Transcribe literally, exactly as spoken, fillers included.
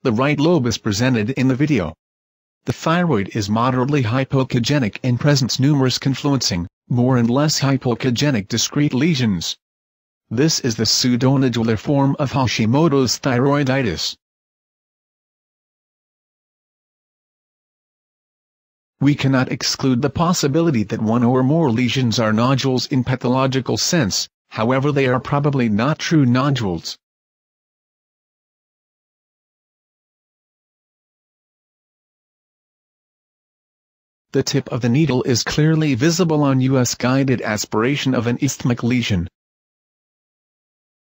The right lobe is presented in the video. The thyroid is moderately hypoechogenic and presents numerous confluencing, more and less hypoechogenic discrete lesions. This is the pseudonodular form of Hashimoto's thyroiditis. We cannot exclude the possibility that one or more lesions are nodules in pathological sense, however they are probably not true nodules. The tip of the needle is clearly visible on U S guided aspiration of an isthmic lesion.